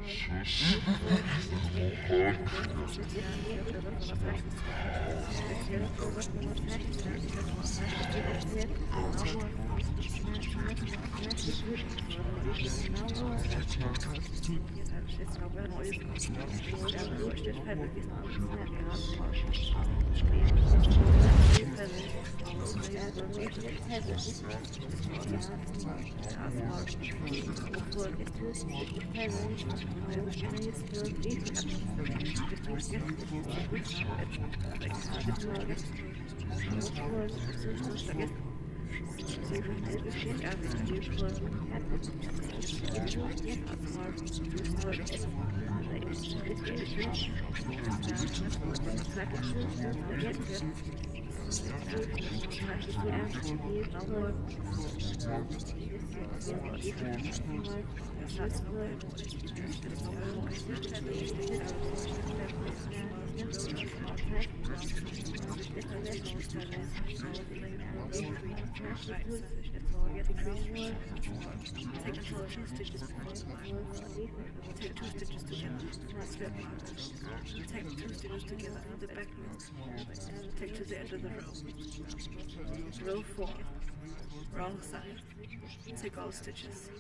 Take to the end of the row. Row 4, wrong side. Take all stitches.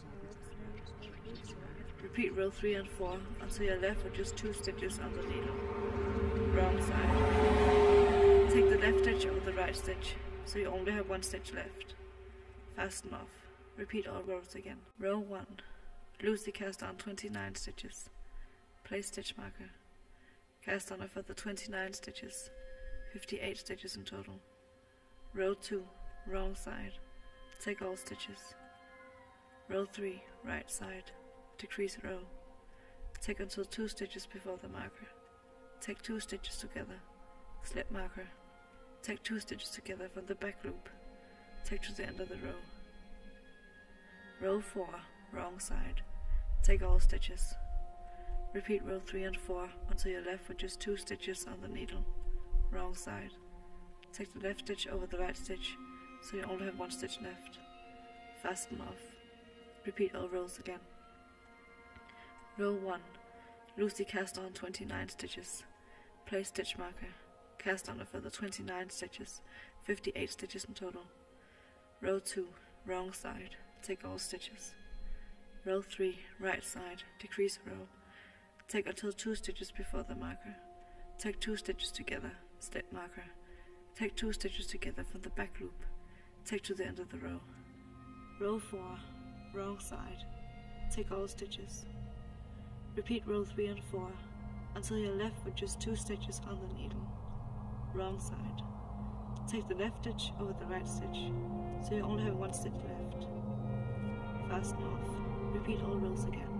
Repeat row 3 and 4 until you're left with just 2 stitches on the needle. Wrong side. Take the left stitch over the right stitch, so you only have 1 stitch left. Fasten off. Repeat all rows again. Row 1. Loosely cast on 29 stitches. Place stitch marker. Cast on a further 29 stitches. 58 stitches in total. Row 2, wrong side. Take all stitches. Row 3, right side. Decrease row. Take until 2 stitches before the marker. Take 2 stitches together. Slip marker. Take 2 stitches together from the back loop. Take to the end of the row. Row 4, wrong side. Take all stitches. Repeat row 3 and 4 until you're left with just 2 stitches on the needle. Wrong side. Take the left stitch over the right stitch, so you only have 1 stitch left. Fasten off. Repeat all rows again. Row 1. Loosely cast on 29 stitches. Place stitch marker. Cast on a further 29 stitches. 58 stitches in total. Row 2. Wrong side. Take all stitches. Row 3. Right side. Decrease row. Take until 2 stitches before the marker. Take 2 stitches together. Slip marker. Take 2 stitches together from the back loop. Take to the end of the row. Row 4. Wrong side. Take all stitches. Repeat row 3 and 4 until you're left with just 2 stitches on the needle. Wrong side. Take the left stitch over the right stitch, so you only have 1 stitch left. Fasten off. Repeat all rows again.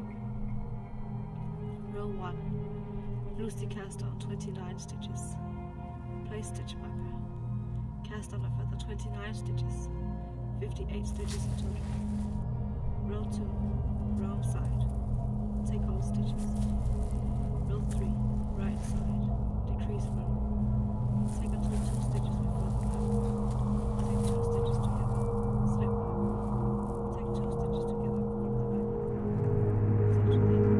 Row 1. Loosely cast on 29 stitches. Place stitch marker. Cast on a further 29 stitches. 58 stitches in total. Row 2. Wrong side. Take all stitches. Row 3. Right side. Decrease row. Take until 2 stitches before the mark. Take 2 stitches together. Slip mark. Take 2 stitches together from the back. Take to the end.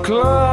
close.